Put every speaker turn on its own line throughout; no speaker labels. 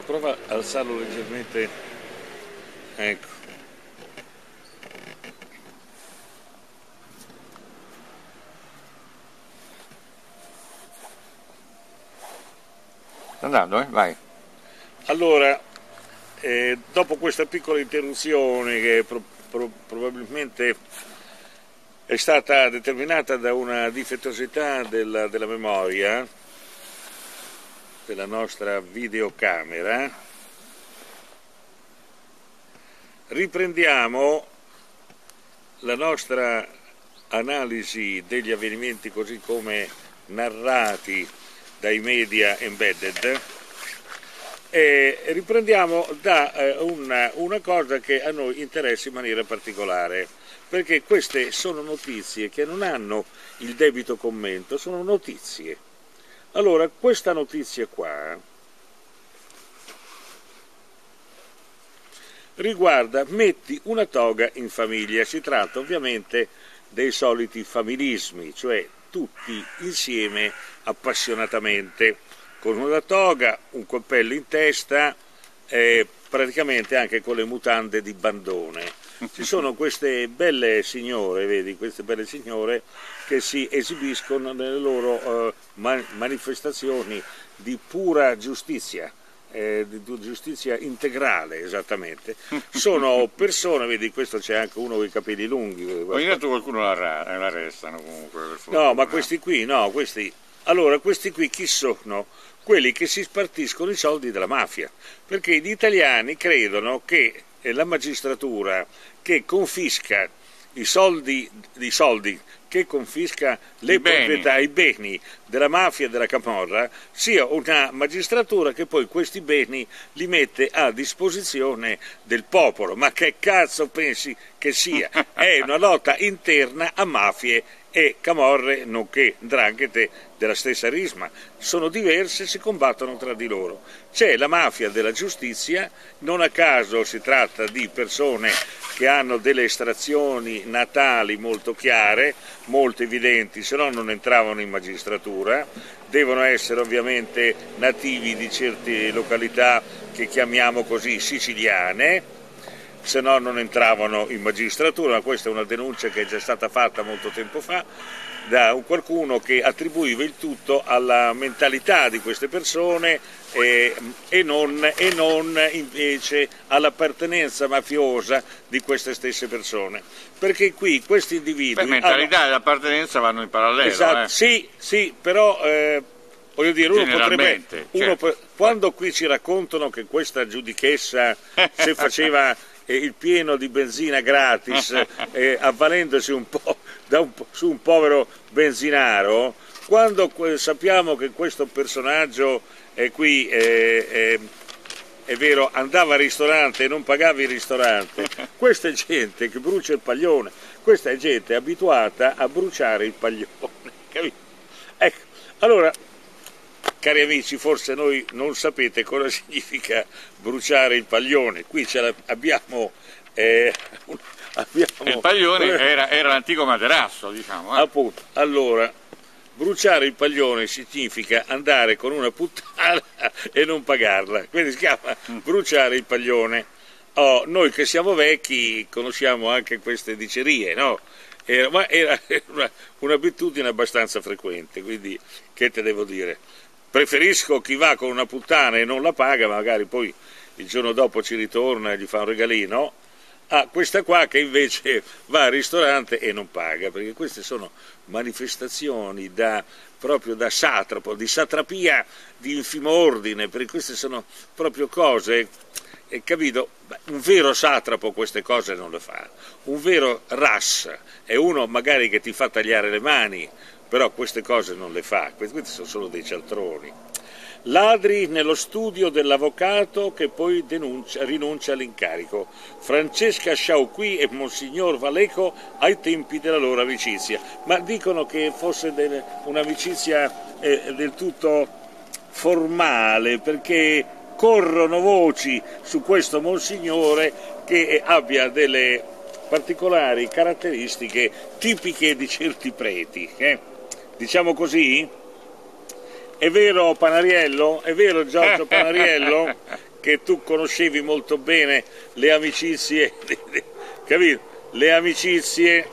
prova a alzarlo leggermente, ecco.
Sta andando, vai.
Allora, dopo questa piccola interruzione che probabilmente è stata determinata da una difettosità della memoria della nostra videocamera, riprendiamo la nostra analisi degli avvenimenti così come narrati dai media embedded e riprendiamo da una cosa che a noi interessa in maniera particolare, perché queste sono notizie che non hanno il debito commento, sono notizie. Allora, questa notizia qua riguarda metti una toga in famiglia. Si tratta ovviamente dei soliti familismi, cioè tutti insieme appassionatamente, con una toga, un coltello in testa e praticamente anche con le mutande di bandone. Ci sono queste belle signore, vedi, queste belle signore che si esibiscono nelle loro manifestazioni di pura giustizia, di giustizia integrale, esattamente. Sono persone, vedi, questo c'è anche uno con i capelli lunghi.
Ogni tanto qualcuno l'arrestano comunque.
No, ma questi qui, no, questi... Allora, questi qui chi sono? Quelli che si spartiscono i soldi della mafia, perché gli italiani credono che la magistratura che confisca i soldi che confisca le proprietà, i beni della mafia e della camorra, sia una magistratura che poi questi beni li mette a disposizione del popolo. Ma che cazzo pensi che sia? È una lotta interna a mafie e camorre, nonché 'ndranghete della stessa risma. Sono diverse, si combattono tra di loro. C'è la mafia della giustizia, non a caso si tratta di persone che hanno delle estrazioni natali molto chiare, molto evidenti, se no non entravano in magistratura. Devono essere ovviamente nativi di certe località che chiamiamo così siciliane, se no non entravano in magistratura. Ma questa è una denuncia che è già stata fatta molto tempo fa da qualcuno che attribuiva il tutto alla mentalità di queste persone e non invece all'appartenenza mafiosa di queste stesse persone, perché qui questi individui...
Beh, mentalità e l'appartenenza vanno in parallelo.
Esatto, sì, però voglio dire, quando qui ci raccontano che questa giudichessa se faceva il pieno di benzina gratis avvalendosi un po' su un povero benzinaro, quando sappiamo che questo personaggio qui è vero, andava al ristorante e non pagava il ristorante, questa è gente che brucia il paglione, questa è gente abituata a bruciare il paglione, capito? Ecco, allora, cari amici, forse noi non sapete cosa significa bruciare il paglione. Qui abbiamo
il paglione era l'antico materasso, diciamo.
Appunto, allora, bruciare il paglione significa andare con una puttana e non pagarla, quindi si chiama bruciare il paglione. Noi che siamo vecchi conosciamo anche queste dicerie, no? Ma era un'abitudine abbastanza frequente, quindi che te devo dire? Preferisco chi va con una puttana e non la paga, magari poi il giorno dopo ci ritorna e gli fa un regalino, a questa qua che invece va al ristorante e non paga, perché queste sono manifestazioni proprio da satrapo, di satrapia di infimo ordine, perché queste sono proprio cose, capito? Un vero satrapo queste cose non le fa, un vero ras è uno magari che ti fa tagliare le mani, però queste cose non le fa, questi sono solo dei cialtroni. Ladri nello studio dell'avvocato che poi rinuncia all'incarico. Francesca Sciauqui e Monsignor Valeco ai tempi della loro amicizia. Ma dicono che fosse un'amicizia del tutto formale, perché corrono voci su questo Monsignore che abbia delle particolari caratteristiche tipiche di certi preti. Diciamo così? È vero Panariello? È vero Giorgio Panariello? che tu conoscevi molto bene le amicizie, capito? Le amicizie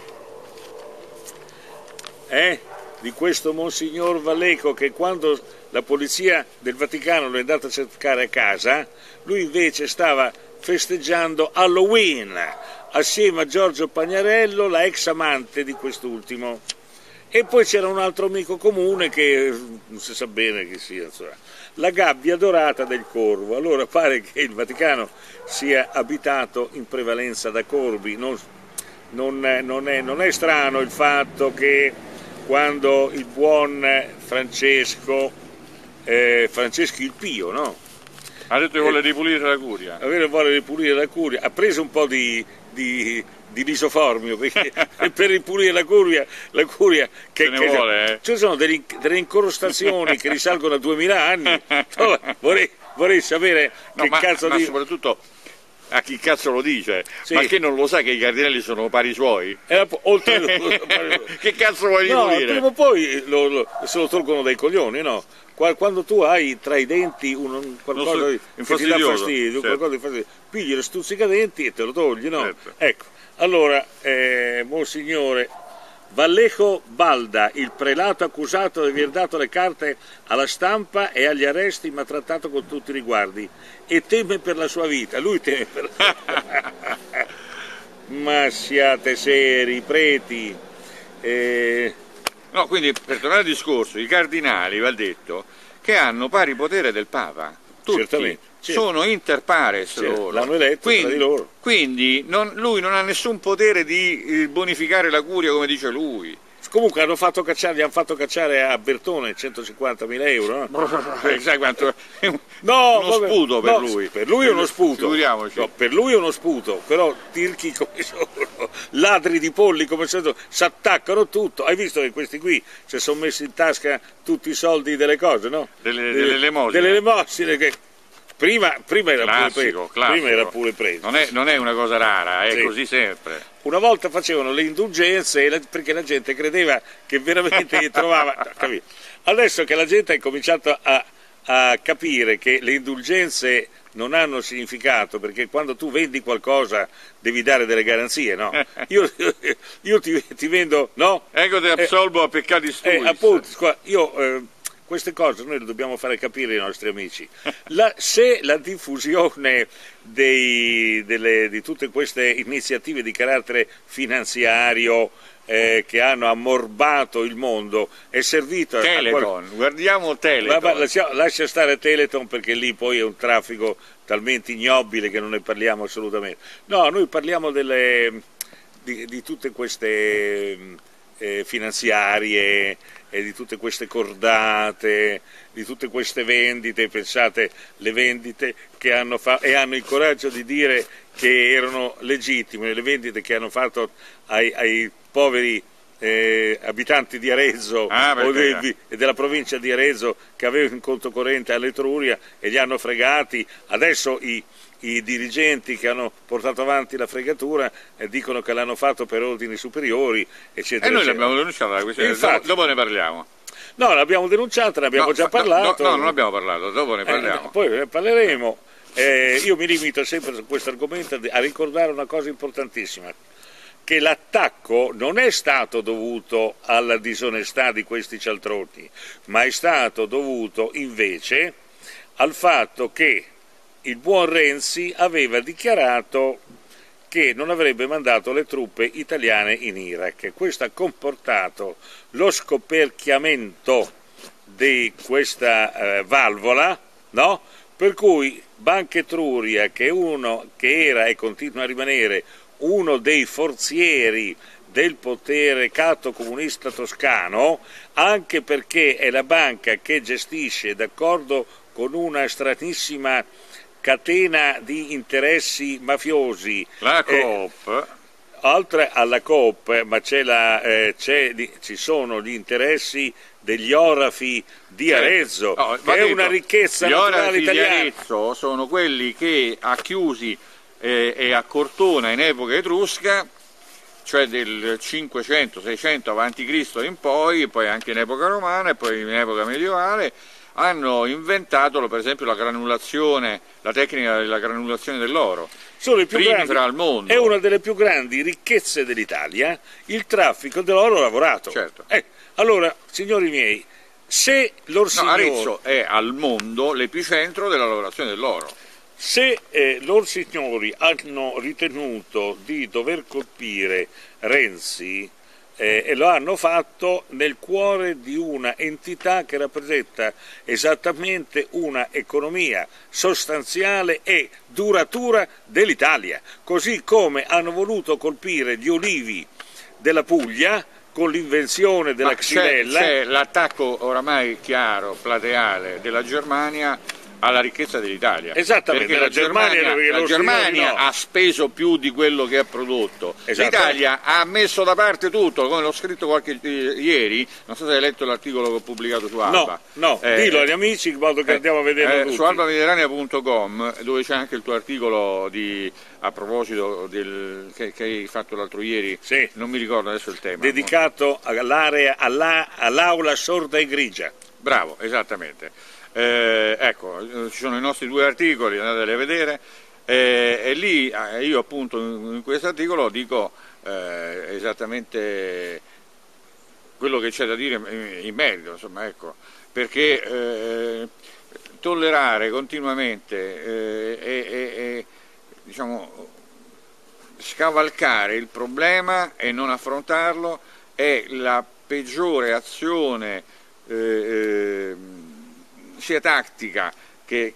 di questo Monsignor Valleco, che quando la polizia del Vaticano lo è andata a cercare a casa, lui invece stava festeggiando Halloween assieme a Giorgio Pagnarello, la ex amante di quest'ultimo. E poi c'era un altro amico comune che non si sa bene chi sia, insomma, la gabbia dorata del corvo. Allora pare che il Vaticano sia abitato in prevalenza da corvi. Non è strano il fatto che quando il buon Francesco il Pio, no?
Ha detto che vuole ripulire la curia.
Vuole ripulire la curia, ha preso un po' di lisoformio perché per ripulire la curia che
ne vuole,
ci sono delle incrostazioni che risalgono a 2000 anni. Vorrei sapere
ma soprattutto a chi cazzo lo dice? Sì. Ma che non lo sa che i cardinali sono pari suoi? Che cazzo vuoi ripulire?
Prima o poi se lo tolgono dai coglioni, no? Quando tu hai tra i denti qualcosa che ti dà fastidio, certo, qualcosa di fastidio, pigli le stuzzicadenti e te lo togli, no?
Certo.
Ecco, allora, Monsignore Vallejo Balda, il prelato accusato di aver dato le carte alla stampa e agli arresti, ma trattato con tutti i riguardi, e teme per la sua vita. Lui teme per la sua vita. Ma siate seri, preti.
No, quindi per tornare al discorso, i cardinali, va detto, che hanno pari potere del Papa, tutti.
Certamente.
Sono inter pares loro.
L'hanno eletto tra di loro.
Quindi lui non ha nessun potere di bonificare la curia come dice lui.
Comunque gli hanno fatto cacciare a Bertone 150.000 euro, no?
Sai quanto?
Uno
sputo per lui.
Per lui è uno sputo.
Figuriamoci.
No, per lui è uno sputo, però tirchi come sono, ladri di polli come sono, si attaccano tutto. Hai visto che questi qui si sono messi in tasca tutti i soldi delle cose, no?
Delle elemosine.
Delle elemosine che prima era
classico.
pure preso.
Non è una cosa rara, è così sempre.
Una volta facevano le indulgenze perché la gente credeva che veramente trovava. Capito? Adesso che la gente ha cominciato a capire che le indulgenze non hanno significato, perché quando tu vendi qualcosa devi dare delle garanzie, no? Io ti vendo, no?
Ecco, ti absolvo a peccati tuoi.
Appunto, queste cose noi le dobbiamo fare capire ai nostri amici. Se la diffusione di tutte queste iniziative di carattere finanziario che hanno ammorbato il mondo è servito
Teleton, guardiamo Teleton.
Lascia stare Teleton, perché lì poi è un traffico talmente ignobile che non ne parliamo assolutamente. No, noi parliamo di tutte queste finanziarie e di tutte queste cordate, di tutte queste vendite. Pensate, le vendite che hanno fatto, e hanno il coraggio di dire che erano legittime, le vendite che hanno fatto ai poveri abitanti di Arezzo e della provincia di Arezzo, che avevano in conto corrente all'Etruria e li hanno fregati. Adesso i dirigenti che hanno portato avanti la fregatura dicono che l'hanno fatto per ordini superiori, eccetera.
E noi l'abbiamo denunciata la questione.
Infatti,
dopo ne parliamo.
No, l'abbiamo denunciata, ne abbiamo già parlato.
No, non abbiamo parlato, dopo ne parliamo.
Poi ne parleremo. Io mi limito sempre su questo argomento a ricordare una cosa importantissima, che l'attacco non è stato dovuto alla disonestà di questi cialtroni, ma è stato dovuto invece al fatto che il buon Renzi aveva dichiarato che non avrebbe mandato le truppe italiane in Iraq. Questo ha comportato lo scoperchiamento di questa valvola, no? Per cui Banca Etruria, che era e continua a rimanere uno dei forzieri del potere catto comunista toscano, anche perché è la banca che gestisce, d'accordo con una stranissima catena di interessi mafiosi,
la Coop,
oltre alla Coop, ma ci sono gli interessi degli orafi di Arezzo, che è una ricchezza naturale italiana.
Gli orafi di Arezzo sono quelli che a Chiusi e a Cortona in epoca etrusca, cioè del 500-600 a.C. in poi anche in epoca romana e poi in epoca medievale, hanno inventato per esempio la tecnica della granulazione dell'oro.
Sono i più grandi,
al mondo.
È una delle più grandi ricchezze dell'Italia il traffico dell'oro lavorato.
Certo.
Allora, signori miei, se
Arezzo è al mondo l'epicentro della lavorazione dell'oro.
Se loro signori hanno ritenuto di dover colpire Renzi e lo hanno fatto nel cuore di una entità che rappresenta esattamente una economia sostanziale e duratura dell'Italia, così come hanno voluto colpire gli olivi della Puglia con l'invenzione della xylella.
C'è l'attacco oramai chiaro, plateale della Germania alla ricchezza dell'Italia.
Esattamente,
perché la Germania ha speso più di quello che ha prodotto. L'Italia ha messo da parte tutto, come l'ho scritto ieri, non so se hai letto l'articolo che ho pubblicato su Alba.
No, dillo agli amici in modo che andiamo a vederlo tutti.
Su albamediterranea.com, dove c'è anche il tuo articolo a proposito che hai fatto l'altro ieri,
sì.
Non mi ricordo adesso il tema.
Dedicato all'aula sorda e grigia.
Bravo, esattamente. Ecco, ci sono i nostri 2 articoli, andateli a vedere, e lì io appunto in questo articolo dico esattamente quello che c'è da dire in merito, insomma, ecco, perché tollerare continuamente e diciamo scavalcare il problema e non affrontarlo è la peggiore azione sia tattica che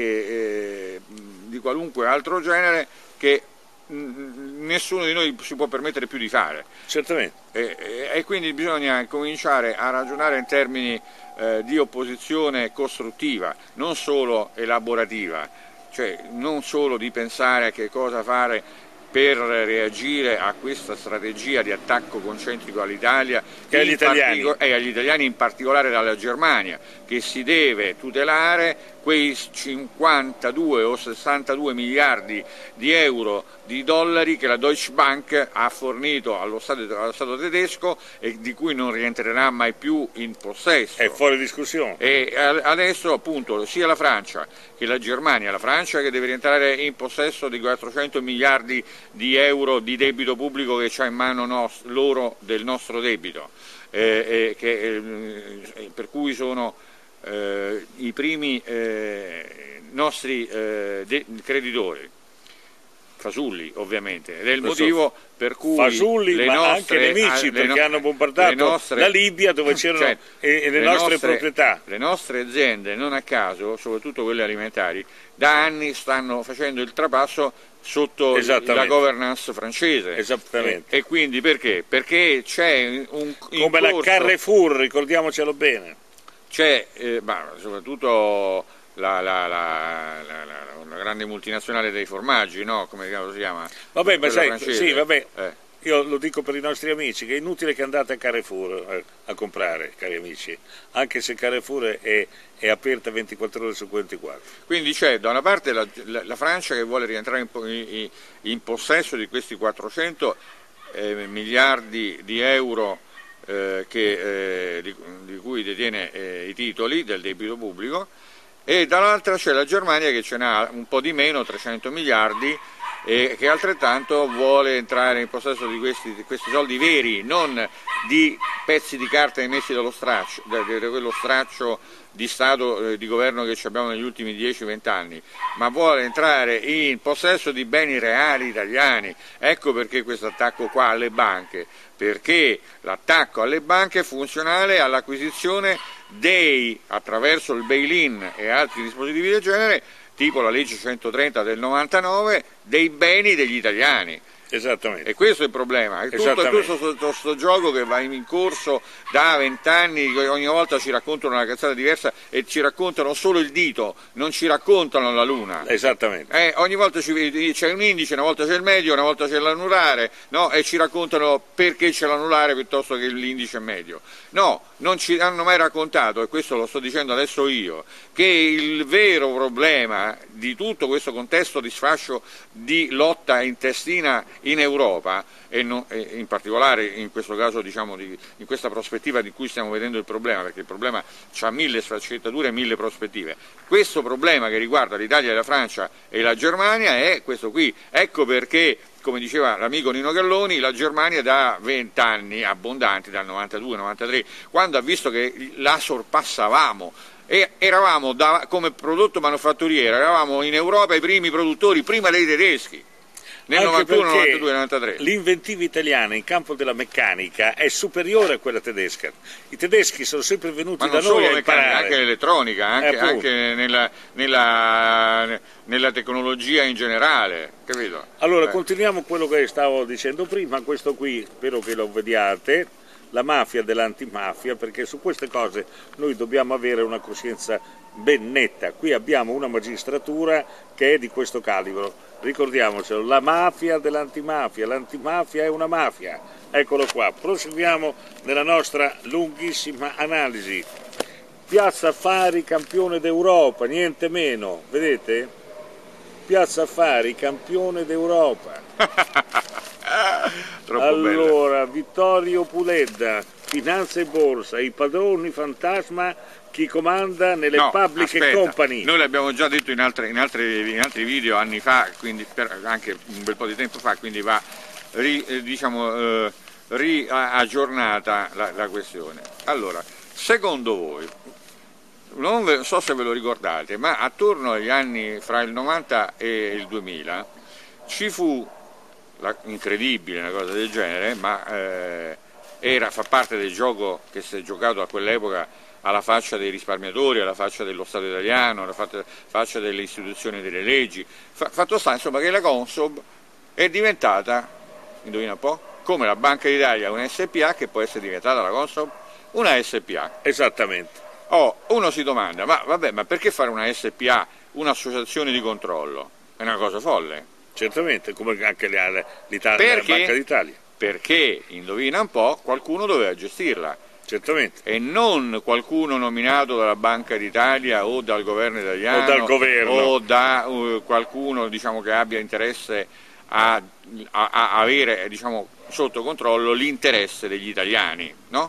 di qualunque altro genere che nessuno di noi si può permettere più di fare.
Certamente.
E quindi bisogna cominciare a ragionare in termini di opposizione costruttiva, non solo elaborativa, cioè non solo di pensare a che cosa fare per reagire a questa strategia di attacco concentrico all'Italia
e agli
italiani in particolare dalla Germania, che si deve tutelare quei 52 o 62 miliardi di euro di dollari che la Deutsche Bank ha fornito allo Stato tedesco e di cui non rientrerà mai più in possesso.
È fuori discussione.
E adesso appunto sia la Francia che la Germania, la Francia che deve rientrare in possesso di 400 miliardi di euro di debito pubblico che c'ha in mano loro del nostro debito, per cui sono i primi nostri creditori, fasulli ovviamente, ed è il motivo per cui
fasulli ma anche nemici, perché hanno bombardato la Libia dove c'erano le nostre proprietà.
Le nostre aziende, non a caso, soprattutto quelle alimentari, da anni stanno facendo il trapasso sotto la governance francese.
Esattamente.
E quindi perché? Perché c'è
come la Carrefour, ricordiamocelo bene.
C'è soprattutto la grande multinazionale dei formaggi, no? Come si chiama?
Vabbè, ma sai, sì, vabbè. Io lo dico per i nostri amici, che è inutile che andate a Carrefour a comprare, cari amici, anche se Carrefour è aperta 24 ore su 24.
Quindi c'è da una parte la Francia che vuole rientrare in possesso di questi 400 miliardi di euro di cui detiene i titoli del debito pubblico, e dall'altra c'è la Germania che ce n'ha un po' di meno, 300 miliardi, e che altrettanto vuole entrare in possesso di questi soldi veri, non di pezzi di carta emessi dallo straccio, da quello straccio di Stato, di governo che abbiamo negli ultimi 10-20 anni, ma vuole entrare in possesso di beni reali italiani. Ecco perché questo attacco qua alle banche, perché l'attacco alle banche è funzionale all'acquisizione attraverso il bail-in e altri dispositivi del genere, tipo la legge 130 del 99, dei beni degli italiani.
Esattamente.
E questo è il problema, è tutto questo gioco che va in corso da 20 anni, ogni volta ci raccontano una cazzata diversa e ci raccontano solo il dito, non ci raccontano la luna.
Esattamente.
Ogni volta c'è un indice, una volta c'è il medio, una volta c'è l'anulare, no? E ci raccontano perché c'è l'anulare piuttosto che l'indice medio. No, non ci hanno mai raccontato, e questo lo sto dicendo adesso io, che il vero problema di tutto questo contesto di sfascio, di lotta intestina in Europa, e in particolare in questo caso, diciamo, in questa prospettiva di cui stiamo vedendo il problema, perché il problema ha 1000 sfaccettature e 1000 prospettive. Questo problema che riguarda l'Italia, la Francia e la Germania è questo qui. Ecco perché, come diceva l'amico Nino Galloni, la Germania da 20 anni abbondanti, dal 92-93, quando ha visto che la sorpassavamo, e eravamo come prodotto manufatturiero, eravamo in Europa i primi produttori, prima dei tedeschi, nel 91, 92, 93.
L'inventiva italiana in campo della meccanica è superiore a quella tedesca. I tedeschi sono sempre venuti da noi a imparare.
Anche l'elettronica, anche nella tecnologia in generale, capito?
Allora, continuiamo quello che stavo dicendo prima, questo qui, spero che lo vediate, la mafia dell'antimafia, perché su queste cose noi dobbiamo avere una coscienza ben netta. Qui abbiamo una magistratura che è di questo calibro, ricordiamocelo, la mafia dell'antimafia, l'antimafia è una mafia. Eccolo qua, proseguiamo nella nostra lunghissima analisi. Piazza Affari campione d'Europa, niente meno, vedete? Piazza Affari campione d'Europa. Allora, bella. Vittorio Puledda, Finanza e Borsa, i padroni fantasma, chi comanda nelle pubbliche company.
Noi l'abbiamo già detto in altri video anni fa, quindi anche un bel po' di tempo fa, quindi va riaggiornata la questione. Allora, secondo voi, non so se ve lo ricordate, ma attorno agli anni fra il 90 e il 2000 ci fu incredibile, una cosa del genere, ma fa parte del gioco che si è giocato a quell'epoca alla faccia dei risparmiatori, alla faccia dello Stato italiano, alla faccia delle istituzioni delle leggi. Fatto sta, insomma, che la Consob è diventata, indovina un po', come la Banca d'Italia, una SPA, che può essere diventata la Consob una SPA.
Esattamente.
Uno si domanda, ma vabbè, ma perché fare una SPA, un'associazione di controllo? È una cosa folle.
Certamente, come anche l'Italia, la Banca d'Italia.
Perché, indovina un po', qualcuno doveva gestirla.
Certamente.
E non qualcuno nominato dalla Banca d'Italia o dal governo italiano
o dal governo
o da qualcuno, diciamo, che abbia interesse a avere, diciamo, sotto controllo l'interesse degli italiani, no?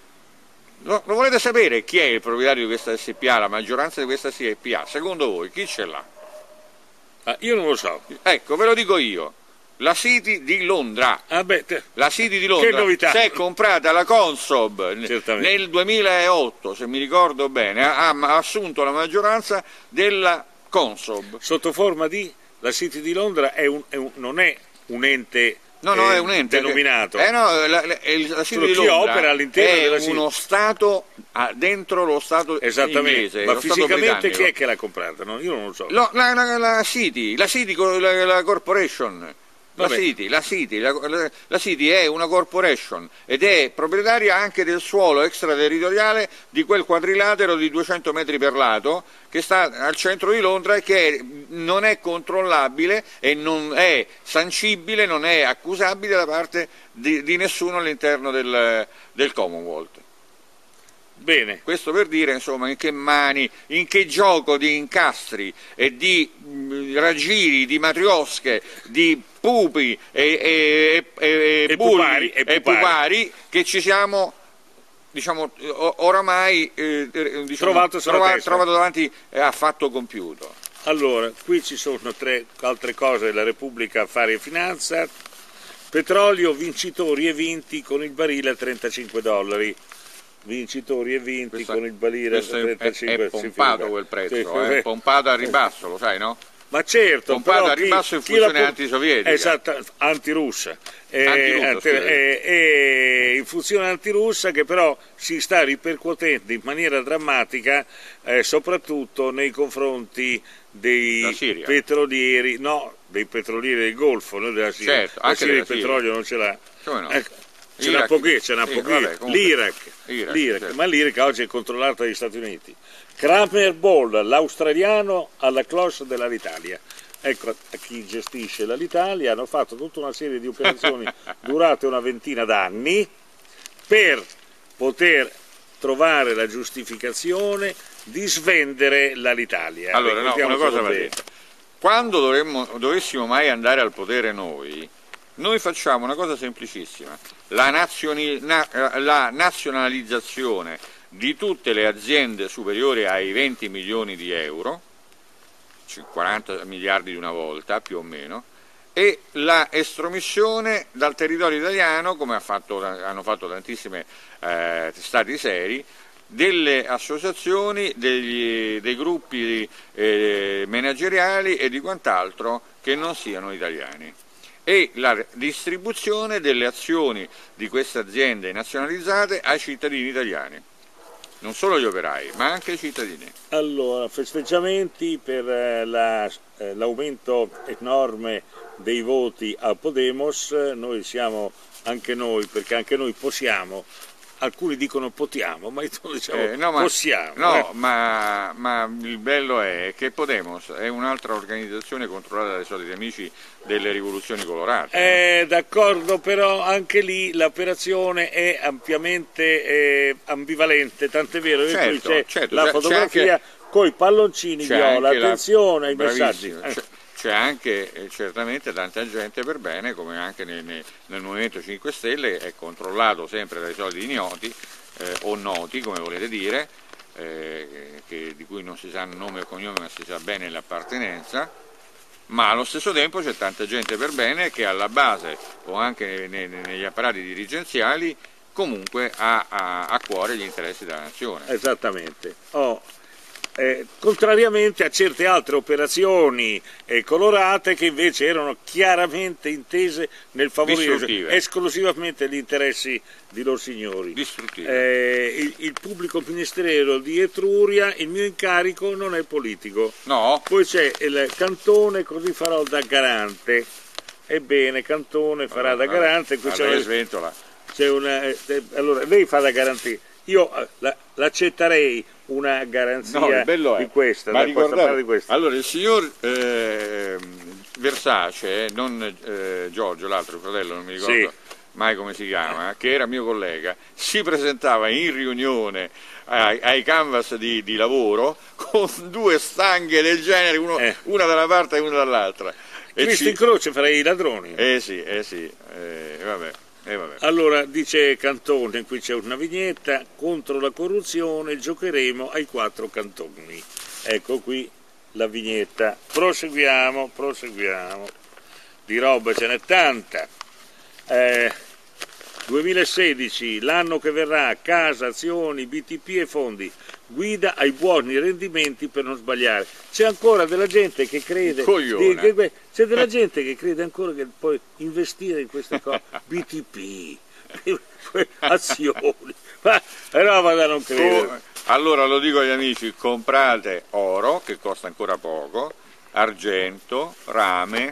Lo volete sapere chi è il proprietario di questa SPA, la maggioranza di questa SPA? Secondo voi chi ce l'ha?
Io non lo so.
Ecco, ve lo dico io. La City di Londra. La City di Londra si è comprata la Consob nel 2008, se mi ricordo bene, ha assunto la maggioranza della Consob.
Sotto forma di? La City di Londra non è un ente
è un ente
denominato.
La City di Londra
opera all'interno
è uno Stato dentro lo Stato inglese.
Ma fisicamente chi è che l'ha comprata? No, io non lo so.
La City la Corporation. La City è una corporation ed è proprietaria anche del suolo extraterritoriale di quel quadrilatero di 200 metri per lato che sta al centro di Londra e che non è controllabile e non è sancibile, non è accusabile da parte di nessuno all'interno del Commonwealth.
Bene.
Questo per dire, insomma, in che mani, in che gioco di incastri e di raggiri, di matriosche, di pupi e bulli e pupari che ci siamo, diciamo, oramai trovato davanti a fatto compiuto.
Allora, qui ci sono altre cose, la Repubblica Affari e Finanza, petrolio, vincitori e vinti con il barile a $35. Vincitori e vinti con il barile a 35.
È pompato quel prezzo, è pompato a ribasso, lo sai, no?
Ma certo,
pompato a ribasso in funzione antisovietica.
Esatto, antirussa. In funzione antirussa, che però si sta ripercuotendo in maniera drammatica soprattutto nei confronti dei petrolieri, dei petrolieri del Golfo, non della Siria.
Certo, anche
il petrolio non ce l'ha.
Come no?
Ce n'ha pochissimo, l'Iraq, ma l'Iraq oggi è controllato dagli Stati Uniti. Kramer Ball, l'australiano alla cloche dell'Alitalia. Ecco a chi gestisce l'Alitalia, hanno fatto tutta una serie di operazioni durate una ventina d'anni per poter trovare la giustificazione di svendere l'Alitalia.
Allora, una cosa va detta. Quando dovessimo mai andare al potere noi, noi facciamo una cosa semplicissima, la nazionalizzazione di tutte le aziende superiori ai 20 milioni di euro, 40 miliardi di una volta più o meno, e la estromissione dal territorio italiano, come hanno fatto tantissimi stati seri, delle associazioni, dei gruppi manageriali e di quant'altro che non siano italiani, e la distribuzione delle azioni di queste aziende nazionalizzate ai cittadini italiani, non solo gli operai ma anche i cittadini.
Allora, festeggiamenti per l'aumento enorme dei voti a Podemos. Noi siamo anche noi, perché anche noi possiamo. Alcuni dicono potiamo, ma io diciamo possiamo.
No, ma il bello è che Podemos è un'altra organizzazione controllata dai soliti amici delle rivoluzioni colorate.
D'accordo, però anche lì l'operazione è ampiamente ambivalente, tant'è vero che qui c'è la fotografia con i palloncini viola, attenzione ai messaggi.
C'è anche certamente tanta gente per bene, come anche nel Movimento 5 Stelle, è controllato sempre dai soliti ignoti o noti, come volete dire, di cui non si sa nome o cognome ma si sa bene l'appartenenza, ma allo stesso tempo c'è tanta gente per bene che alla base o anche negli apparati dirigenziali comunque ha a cuore gli interessi della nazione.
Esattamente. Contrariamente a certe altre operazioni colorate che invece erano chiaramente intese nel favorire esclusivamente gli interessi di loro signori. Il pubblico ministero di Etruria, il mio incarico non è politico.
No.
Poi c'è il Cantone, così farò da garante. Ebbene, Cantone farà da garante. Qui
sventola.
Allora, lei fa da garante. Io l'accetterei una garanzia di questa,
ma di questa. Allora il signor Versace, non Giorgio, l'altro fratello, non mi ricordo mai come si chiama, che era mio collega, si presentava in riunione ai canvas di lavoro con due stanghe del genere, una da una parte e una dall'altra.
Cristo in croce farei i ladroni.
Vabbè.
Allora dice Cantone, qui c'è una vignetta: contro la corruzione giocheremo ai 4 cantoni. Ecco qui la vignetta. Proseguiamo. Di roba ce n'è tanta. 2016, l'anno che verrà, casa, azioni, BTP e fondi, guida ai buoni rendimenti per non sbagliare. C'è ancora della gente che crede, c'è della gente che crede ancora che puoi investire in queste cose, BTP, azioni, ma è roba da non credere.
Allora lo dico agli amici: comprate oro, che costa ancora poco, argento, rame,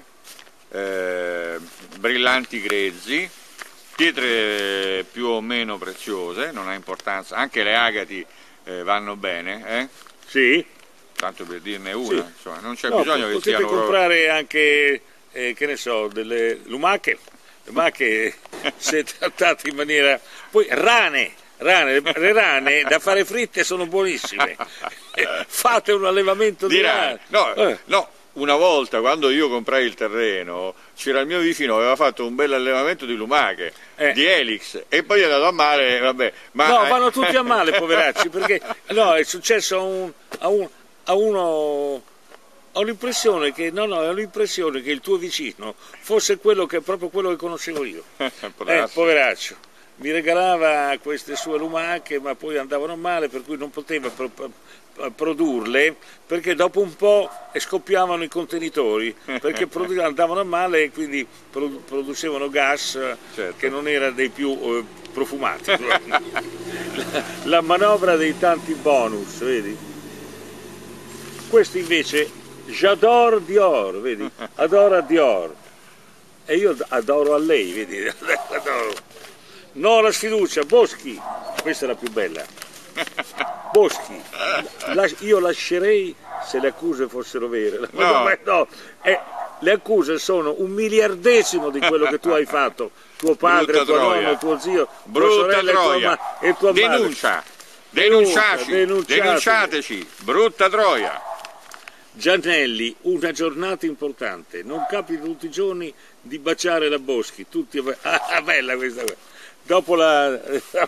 brillanti grezzi, pietre più o meno preziose, non ha importanza, anche le agati vanno bene,
Sì.
Tanto per dirne una, insomma, non c'è bisogno che siano...
Potete comprare anche, che ne so, delle lumache, se trattate in maniera... Poi le rane da fare fritte sono buonissime, fate un allevamento di rane.
No. Una volta, quando io comprai il terreno, c'era il mio vicino, aveva fatto un bel allevamento di lumache, di Helix, e poi è andato a male, vabbè.
Vanno tutti a male, poveracci, perché è successo a uno... Ho l'impressione che il tuo vicino fosse proprio quello che conoscevo io. Poveraccio. Mi regalava queste sue lumache, ma poi andavano male, per cui non poteva produrle, perché dopo un po' scoppiavano i contenitori, perché andavano a male e quindi producevano gas, che non era dei più profumati. La manovra dei tanti bonus, vedi? Questo invece, j'adore Dior, vedi? Adora Dior. E io adoro a lei, vedi? Adoro. No alla sfiducia, Boschi, questa è la più bella. Boschi, io lascerei se le accuse fossero vere. Le accuse sono 1/1000 di quello che tu hai fatto, tuo padre, tua nonna, tuo zio, tua sorella e tua madre.
Denunciateci, brutta troia.
Giannelli, una giornata importante, non capita tutti i giorni di baciare la Boschi, tutti... Ah, bella questa qua. Dopo la...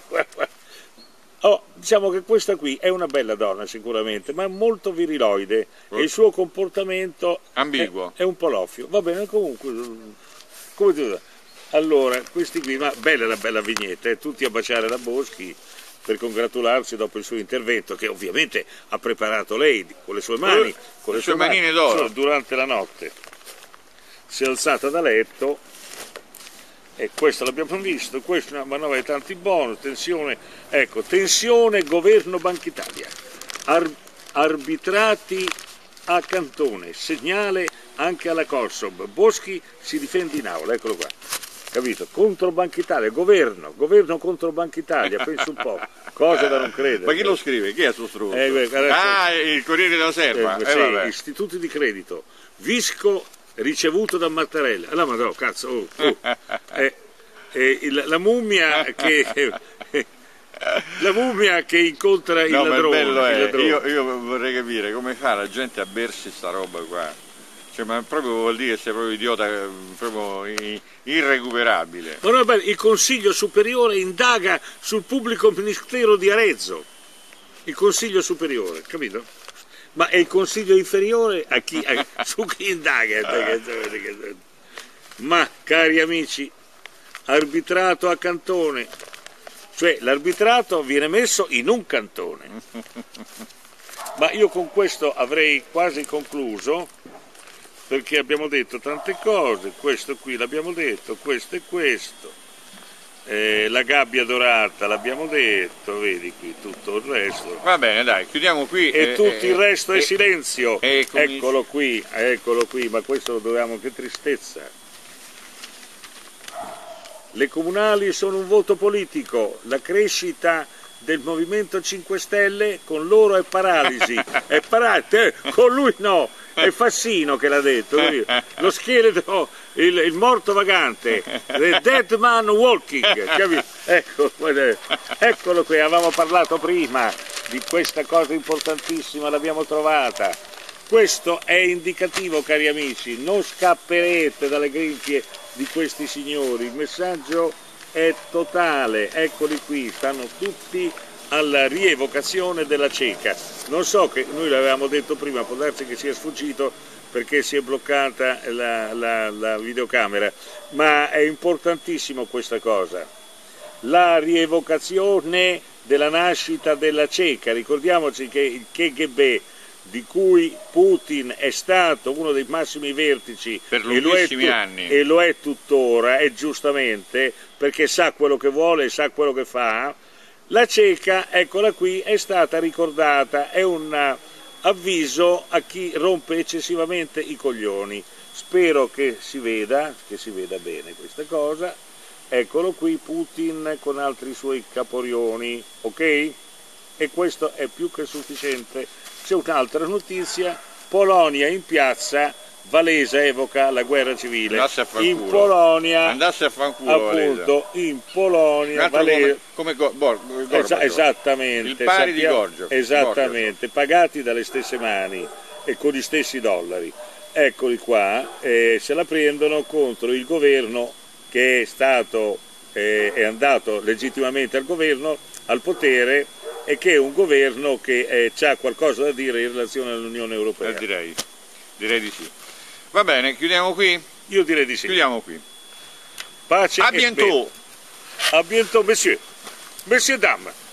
Oh, diciamo che questa qui è una bella donna sicuramente, ma molto viriloide e il suo comportamento
ambiguo.
È un po' loffio. Va bene, comunque, come tu... Allora, questi qui, ma bella la bella vignetta, tutti a baciare la Boschi per congratularsi dopo il suo intervento, che ovviamente ha preparato lei con le sue mani, con le sue
manine d'oro.
Durante la notte. Si è alzata da letto. E questo l'abbiamo visto, questa è una manovra di tanti bonus, tensione, ecco, tensione governo Banca Italia, arbitrati a Cantone, segnale anche alla Consob, Boschi si difende in aula, eccolo qua, capito? Contro Banca Italia, governo contro Banca Italia, penso un po', cosa da non credere.
Ma chi lo scrive? Chi è suo struzzo? Il Corriere della Serva.
Sì, istituti di credito, Visco ricevuto da Mattarella, la madonna, cazzo, la mummia che incontra il ladrone.
Bello
il ladrone.
Io vorrei capire come fa la gente a bersi sta roba qua, cioè, ma proprio vuol dire che sei proprio idiota, proprio irrecuperabile.
Ma no, il Consiglio Superiore indaga sul pubblico ministero di Arezzo, il Consiglio Superiore, capito? Ma è il consiglio inferiore a chi, su chi indaga? Ma cari amici, arbitrato a Cantone, cioè l'arbitrato viene messo in un cantone. Ma io con questo avrei quasi concluso, perché abbiamo detto tante cose, questo qui l'abbiamo detto, questo e questo. La gabbia dorata l'abbiamo detto, vedi qui tutto il resto.
Va bene, dai, chiudiamo qui.
E tutto il resto è silenzio. Eccolo qui, ma questo lo dovevamo, che tristezza. Le comunali sono un voto politico, la crescita del Movimento 5 Stelle con loro è paralisi, con lui no. È Fassino che l'ha detto, lo scheletro, il morto vagante, the dead man walking, capito? Eccolo qui, avevamo parlato prima di questa cosa importantissima, l'abbiamo trovata. Questo è indicativo, cari amici, non scapperete dalle grinfie di questi signori, il messaggio è totale, eccoli qui, stanno tutti alla rievocazione della cieca. Non so, che noi l'avevamo detto prima, può darsi che sia sfuggito perché si è bloccata la videocamera, ma è importantissimo questa cosa, la rievocazione della nascita della cieca. Ricordiamoci che il KGB, di cui Putin è stato uno dei massimi vertici
per lunghissimi anni,
e lo è tuttora, e giustamente, perché sa quello che vuole e sa quello che fa. La cieca, eccola qui, è stata ricordata, è un avviso a chi rompe eccessivamente i coglioni. Spero che si veda bene questa cosa. Eccolo qui, Putin con altri suoi caporioni, ok? E questo è più che sufficiente. C'è un'altra notizia, Polonia in piazza, Valesa evoca la guerra civile. In Polonia,
andasse a fanculo,
appunto, in Polonia, Valesa,
come Gorbaciov.
Esattamente,
il pari di Gorbaciov.
Esattamente, pagati dalle stesse mani e con gli stessi dollari. Eccoli qua, se la prendono contro il governo che è andato legittimamente al potere, e che è un governo che ha qualcosa da dire in relazione all'Unione Europea.
Direi di sì. Va bene, chiudiamo qui?
Io direi di sì.
Chiudiamo qui.
Pace
A bientôt.
A bientôt, monsieur. Monsieur, dame.